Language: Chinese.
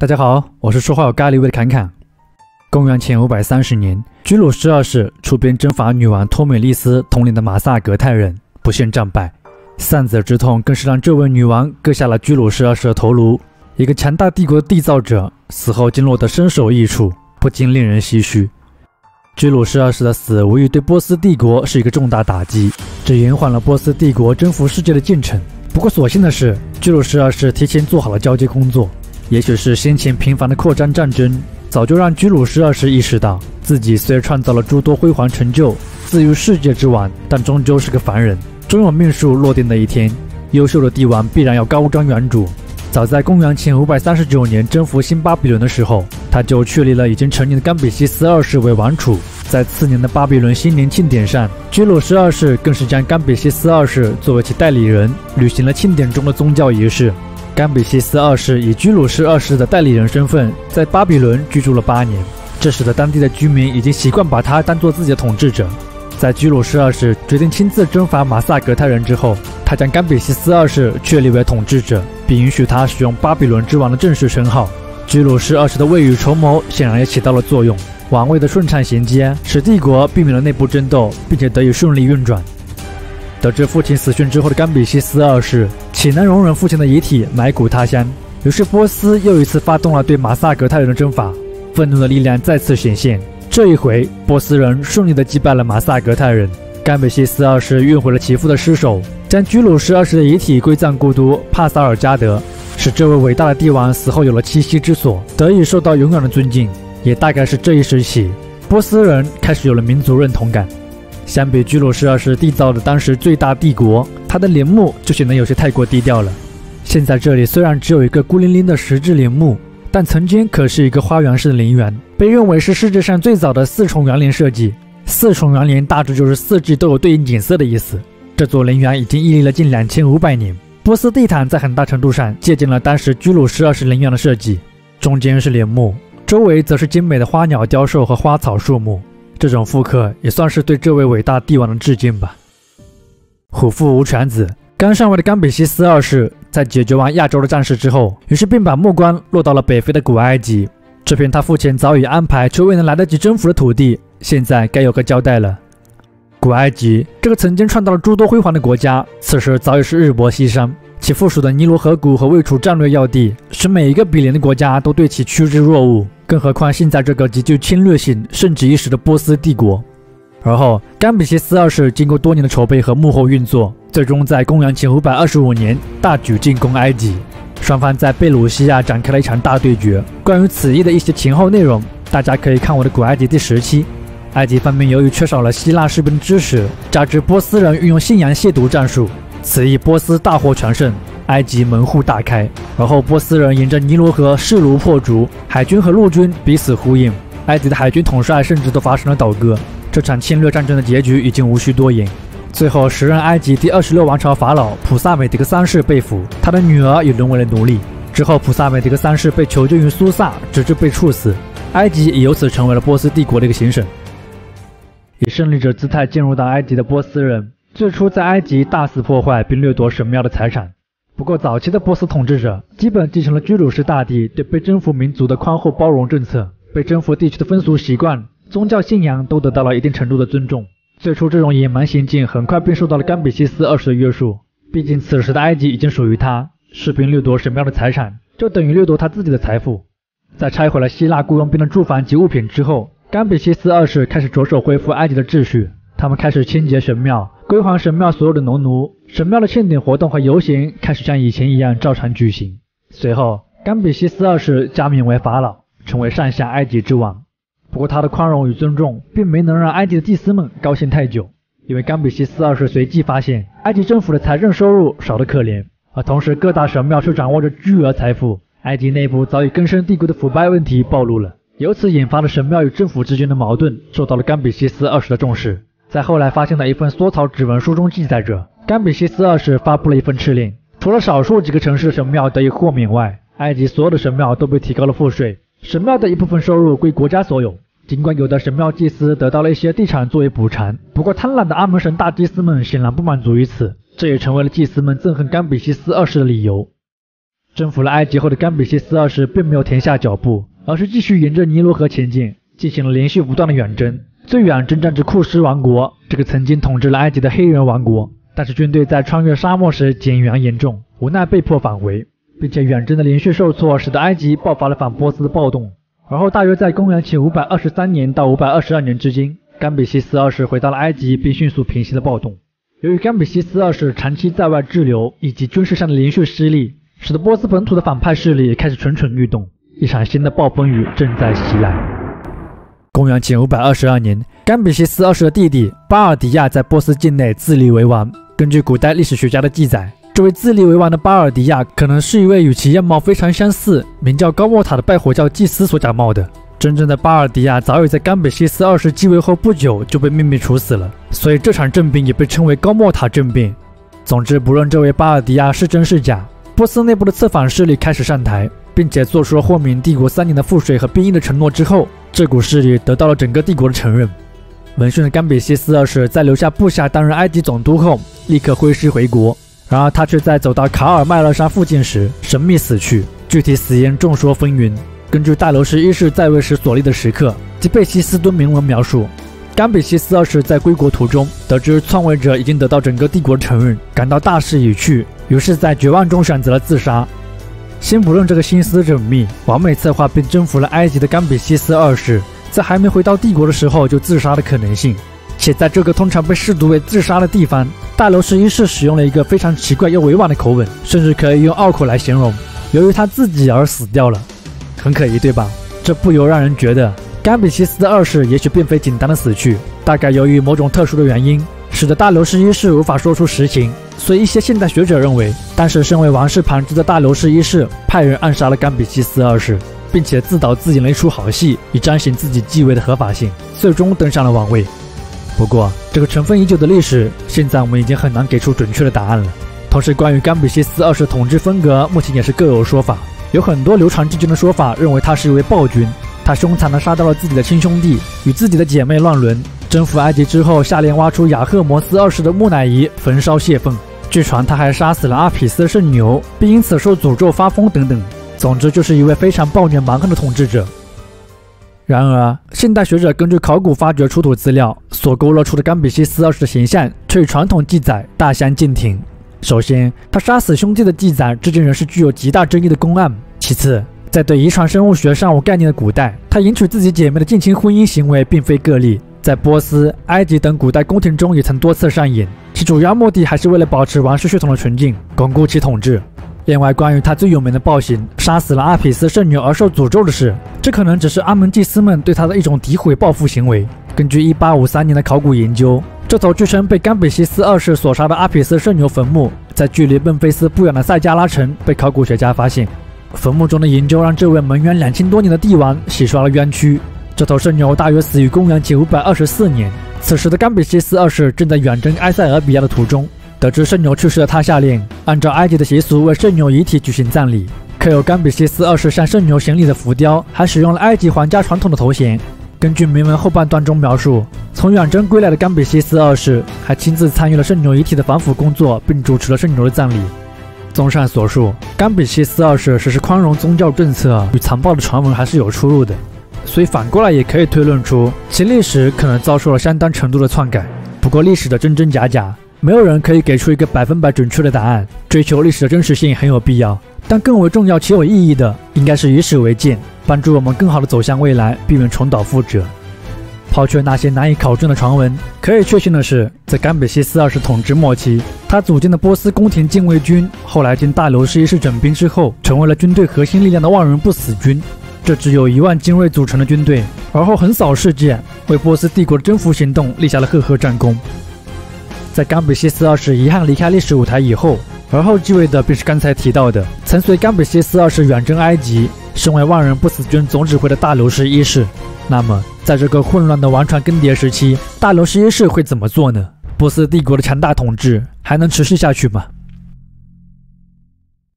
大家好，我是说话有咖喱味的侃侃。公元前530年，居鲁士二世出兵征伐女王托美利斯统领的马萨格泰人，不幸战败。丧子之痛更是让这位女王割下了居鲁士二世的头颅。一个强大帝国的缔造者死后竟落得身首异处，不禁令人唏嘘。居鲁士二世的死无疑对波斯帝国是一个重大打击，这延缓了波斯帝国征服世界的进程。不过所幸的是，居鲁士二世提前做好了交接工作。也许是先前频繁的扩张战争，早就让居鲁士二世意识到，自己虽然创造了诸多辉煌成就，自诩世界之王，但终究是个凡人，终有命数落定的一天。优秀的帝王必然要高瞻远瞩。早在公元前539年征服新巴比伦的时候，他就确立了已经成年的甘比西斯二世为王储。在次年的巴比伦新年庆典上，居鲁士二世更是将甘比西斯二世作为其代理人，履行了庆典中的宗教仪式。甘比西斯二世以居鲁士二世的代理人身份，在巴比伦居住了8年，这使得当地的居民已经习惯把他当作自己的统治者。在居鲁士二世决定亲自征伐马萨格泰人之后，他将甘比西斯二世确立为统治者，并允许他使用巴比伦之王的正式称号。居鲁士二世的未雨绸缪显然也起到了作用，王位的顺畅衔接使帝国避免了内部争斗，并且得以顺利运转。得知父亲死讯之后的甘比西斯二世岂能容忍父亲的遗体埋骨他乡？于是波斯又一次发动了对马萨格泰人的征伐，愤怒的力量再次显现。这一回，波斯人顺利地击败了马萨格泰人。甘比西斯二世运回了其父的尸首，将居鲁士二世的遗体归葬故都帕萨尔加德，使这位伟大的帝王死后有了栖息之所，得以受到永远的尊敬。也大概是这一时起，波斯人开始有了民族认同感。相比居鲁士二世缔造的当时最大帝国，他的陵墓就显得有些太过低调了。现在这里虽然只有一个孤零零的石质陵墓，但曾经可是一个花园式的陵园，被认为是世界上最早的4重园林设计。4重园林大致就是4季都有对应景色的意思。这座陵园已经屹立了近2500年。波斯地毯在很大程度上借鉴了当时居鲁士二世陵园的设计，中间是陵墓，周围则是精美的花鸟雕兽和花草树木。这种复刻也算是对这位伟大帝王的致敬吧。虎父无犬子，刚上位的甘比西斯二世在解决完亚洲的战事之后，于是便把目光落到了北非的古埃及。这片他父亲早已安排却未能来得及征服的土地，现在该有个交代了。古埃及这个曾经创造了诸多辉煌的国家，此时早已是日薄西山，其附属的尼罗河谷和位处战略要地，使每一个比邻的国家都对其趋之若鹜，更何况现在这个极具侵略性、盛极一时的波斯帝国。而后，甘比西斯二世经过多年的筹备和幕后运作，最终在公元前525年大举进攻埃及。双方在贝鲁西亚展开了一场大对决。关于此役的一些前后内容，大家可以看我的古埃及第10期。埃及方面由于缺少了希腊士兵的支持，加之波斯人运用信仰亵渎战术，此役波斯大获全胜，埃及门户大开。而后波斯人沿着尼罗河势如破竹，海军和陆军彼此呼应，埃及的海军统帅甚至都发生了倒戈。这场侵略战争的结局已经无需多言。最后，时任埃及第26王朝法老普萨美迪克3世被俘，他的女儿也沦为了奴隶。之后，普萨美迪克3世被囚禁于苏萨，直至被处死。埃及也由此成为了波斯帝国的一个行省。以胜利者姿态进入到埃及的波斯人，最初在埃及大肆破坏并掠夺神庙的财产。不过，早期的波斯统治者基本继承了居鲁士大帝对被征服民族的宽厚包容政策，被征服地区的风俗习惯、宗教信仰都得到了一定程度的尊重。最初这种野蛮行径很快便受到了甘比西斯二世的约束，毕竟此时的埃及已经属于他，士兵掠夺神庙的财产，就等于掠夺他自己的财富。在拆毁了希腊雇佣兵的住房及物品之后，甘比西斯二世开始着手恢复埃及的秩序。他们开始清洁神庙，归还神庙所有的农奴，神庙的庆典活动和游行开始像以前一样照常举行。随后，甘比西斯二世加冕为法老，成为上下埃及之王。不过他的宽容与尊重并没能让埃及的祭司们高兴太久，因为甘比西斯二世随即发现埃及政府的财政收入少得可怜，而同时各大神庙却掌握着巨额财富，埃及内部早已根深蒂固的腐败问题暴露了，由此引发的神庙与政府之间的矛盾受到了甘比西斯二世的重视。在后来发现的一份缩草指纹书中记载着，甘比西斯二世发布了一份敕令，除了少数几个城市的神庙得以豁免外，埃及所有的神庙都被提高了赋税，神庙的一部分收入归国家所有。尽管有的神庙祭司得到了一些地产作为补偿，不过贪婪的阿门神大祭司们显然不满足于此，这也成为了祭司们憎恨甘比西斯二世的理由。 征服了埃及后的甘比西斯二世并没有停下脚步，而是继续沿着尼罗河前进，进行了连续不断的远征，最远征战至库什王国，这个曾经统治了埃及的黑人王国。但是军队在穿越沙漠时减员严重，无奈被迫返回，并且远征的连续受挫，使得埃及爆发了反波斯的暴动。而后大约在公元前523年到522年之间，甘比西斯二世回到了埃及，并迅速平息了暴动。由于甘比西斯二世长期在外滞留以及军事上的连续失利，使得波斯本土的反叛势力开始蠢蠢欲动，一场新的暴风雨正在袭来。公元前522年，甘比西斯二世的弟弟巴尔迪亚在波斯境内自立为王。根据古代历史学家的记载，这位自立为王的巴尔迪亚可能是一位与其样貌非常相似、名叫高莫塔的拜火教祭司所假冒的。真正的巴尔迪亚早已在甘比西斯二世继位后不久就被秘密处死了，所以这场政变也被称为高莫塔政变。总之，不论这位巴尔迪亚是真是假，波斯内部的策反势力开始上台，并且做出了豁免帝国3年的赋税和兵役的承诺之后，这股势力得到了整个帝国的承认。闻讯的甘比西斯二世在留下部下担任埃及总督后，立刻挥师回国。然而他却在走到卡尔麦勒山附近时神秘死去，具体死因众说纷纭。根据大流士一世在位时所立的时刻及贝西斯敦铭文描述，甘比西斯二世在归国途中得知篡位者已经得到整个帝国的承认，感到大势已去，于是在绝望中选择了自杀。先不论这个心思缜密、完美策划并征服了埃及的甘比西斯二世在还没回到帝国的时候就自杀的可能性，且在这个通常被视毒为自杀的地方，大流士一世使用了一个非常奇怪又委婉的口吻，甚至可以用拗口来形容，由于他自己而死掉了。很可疑，对吧？这不由让人觉得甘比西斯二世也许并非简单的死去，大概由于某种特殊的原因，使得大流士一世无法说出实情，所以一些现代学者认为，当时身为王室旁支的大流士一世派人暗杀了甘比西斯二世，并且自导自演了一出好戏，以彰显自己继位的合法性，最终登上了王位。不过，这个尘封已久的历史，现在我们已经很难给出准确的答案了。同时，关于甘比西斯二世统治风格，目前也是各有说法。有很多流传至今的说法认为他是一位暴君，他凶残地杀掉了自己的亲兄弟，与自己的姐妹乱伦，征服埃及之后下令挖出雅赫摩斯二世的木乃伊焚烧泄愤。据传他还杀死了阿匹斯圣牛，并因此受诅咒发疯等等。总之，就是一位非常暴虐蛮横的统治者。然而，现代学者根据考古发掘出土资料所勾勒出的甘比西斯二世的形象，却与传统记载大相径庭。首先，他杀死兄弟的记载至今仍是具有极大争议的公案。其次，在对遗传生物学尚无概念的古代，他迎娶自己姐妹的近亲婚姻行为并非个例，在波斯、埃及等古代宫廷中也曾多次上演，其主要目的还是为了保持王室血统的纯净，巩固其统治。另外，关于他最有名的暴行杀死了阿匹斯圣牛而受诅咒的事，这可能只是阿门祭司们对他的一种诋毁报复行为。根据1853年的考古研究，这头据称被甘比西斯二世所杀的阿匹斯圣牛坟墓，在距离孟菲斯不远的塞加拉城被考古学家发现。坟墓中的研究让这位蒙元2000多年的帝王洗刷了冤屈。这头圣牛大约死于公元前524年，此时的甘比西斯二世正在远征埃塞俄比亚的途中。得知圣牛去世的他下令按照埃及的习俗为圣牛遗体举行葬礼，刻有甘比西斯二世向圣牛行礼的浮雕，还使用了埃及皇家传统的头衔。根据铭文后半段中描述，从远征归来的甘比西斯二世还亲自参与了圣牛遗体的防腐工作，并主持了圣牛的葬礼。综上所述，甘比西斯二世实施宽容宗教政策与残暴的传闻还是有出入的，所以反过来也可以推论出其历史可能遭受了相当程度的篡改。不过历史的真真假假，没有人可以给出一个100%准确的答案，追求历史的真实性很有必要，但更为重要且有意义的，应该是以史为鉴，帮助我们更好地走向未来，避免重蹈覆辙。抛却那些难以考证的传闻，可以确信的是，在甘比西斯二世统治末期，他组建的波斯宫廷禁卫军，后来经大流士一世整编之后，成为了军队核心力量的万人不死军。这支由1万精锐组成的军队，而后横扫世界，为波斯帝国的征服行动立下了赫赫战功。在甘比西斯二世遗憾离开历史舞台以后，而后继位的便是刚才提到的曾随甘比西斯二世远征埃及，身为万人不死军总指挥的大流士一世。那么，在这个混乱的王传更迭时期，大流士一世会怎么做呢？波斯帝国的强大统治还能持续下去吗？